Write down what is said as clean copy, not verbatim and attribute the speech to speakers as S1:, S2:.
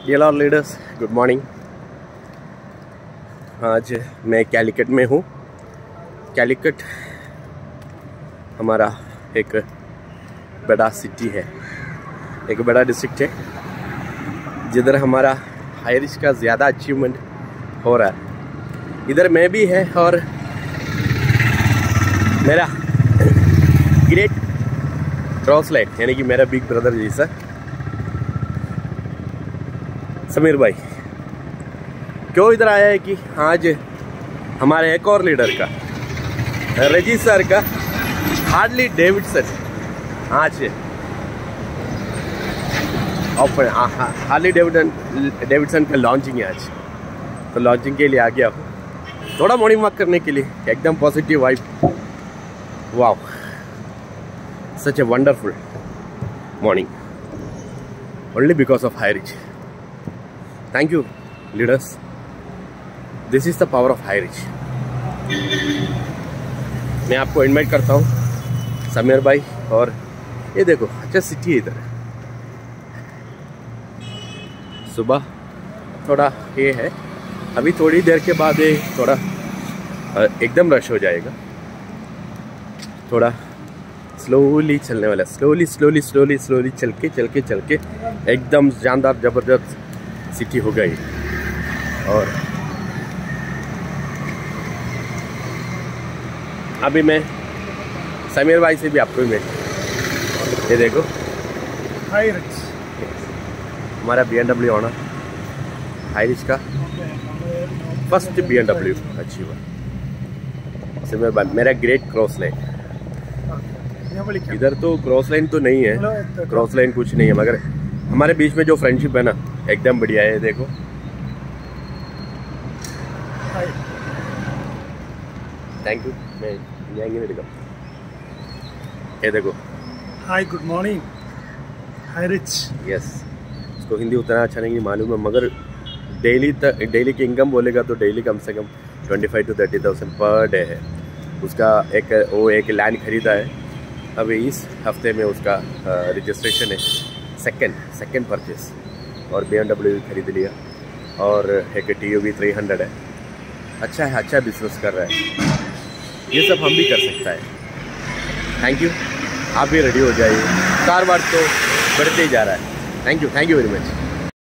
S1: Dear all leaders, good morning. आज मैं कैलिकट में हूँ। कैलिकट हमारा एक बड़ा सिटी है, एक बड़ा डिस्ट्रिक्ट है जिधर हमारा हाई रिस्क का ज़्यादा अचीवमेंट हो रहा है। इधर मैं भी है और मेरा ग्रेट क्रॉसलाइन यानी कि मेरा बिग ब्रदर जैसा समीर भाई क्यों इधर आया है कि आज हमारे एक और लीडर का, रजी सर का, हार्ली डेविडसन आज हार्ली डेविडसन का लॉन्चिंग है आज। तो लॉन्चिंग के लिए आ गया हूँ, थोड़ा मॉर्निंग वॉक करने के लिए। एकदम positive vibe. Wow, such a wonderful morning only because of High Rich. Thank you leaders, this is the power of High Rich. मैं आपको इनवाइट करता हूँ समीर भाई। और ये देखो, अच्छा सिटी है इधर। सुबह थोड़ा ये है, अभी थोड़ी देर के बाद ये थोड़ा एकदम रश हो जाएगा। थोड़ा स्लोली चलने वाला, स्लोली स्लोली स्लोली स्लोली चल के एकदम जानदार ज़बरदस्त सिटी हो गई। और अभी मैं समीर भाई से भी आपको मैं ये देखो,
S2: हाई रिच
S1: हमारा BMW ऑनर, हाई रिच का फर्स्ट BMW अचीवर समीर भाई। मेरा ग्रेट क्रॉस लाइन, इधर तो क्रॉस लाइन तो नहीं है, क्रॉस लाइन कुछ नहीं है, मगर हमारे बीच में जो फ्रेंडशिप है ना, एकदम बढ़िया है। देखो थैंक यू। मैं ये देखो,
S2: hi good morning High Rich.
S1: Yes, उसको हिंदी उतना अच्छा नहीं मालूम है, मगर डेली की इनकम बोलेगा तो डेली कम से कम 25,000 to 30,000 पर डे है उसका। एक लैंड खरीदा है अभी, इस हफ्ते में उसका रजिस्ट्रेशन है, सेकेंड परचेस। और BMW खरीद लिया और एक TUV 300 है। अच्छा है, अच्छा बिजनेस कर रहा है। ये सब हम भी कर सकता है। थैंक यू, आप भी रेडी हो जाइए। कारोबार तो बढ़ते ही जा रहा है। Thank you very much.